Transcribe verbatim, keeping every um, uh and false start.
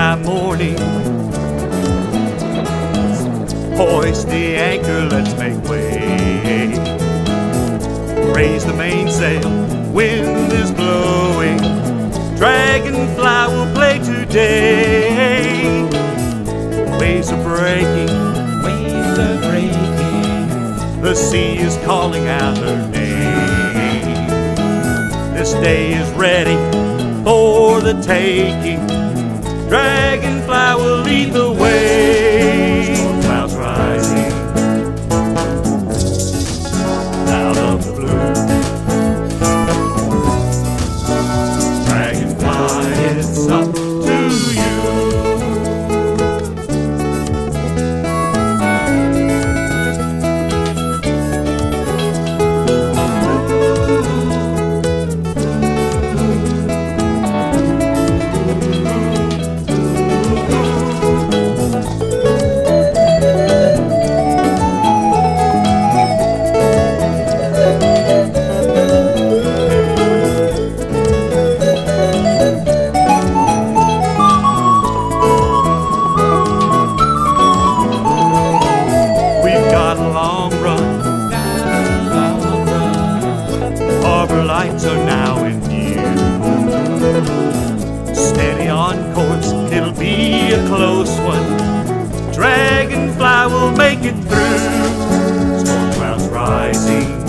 July morning. Hoist the anchor, let's make way. Raise the mainsail, wind is blowing. Dragonfly will play today. Waves are breaking, Waves are breaking. the sea is calling out her name. This day is ready for the taking. Dragonfly will lead the way. Storm clouds rising out of the blue. Dragonfly, it's up to you. Harbor lights are now in view. Steady on course, it'll be a close one. Dragonfly will make it through. Storm clouds rising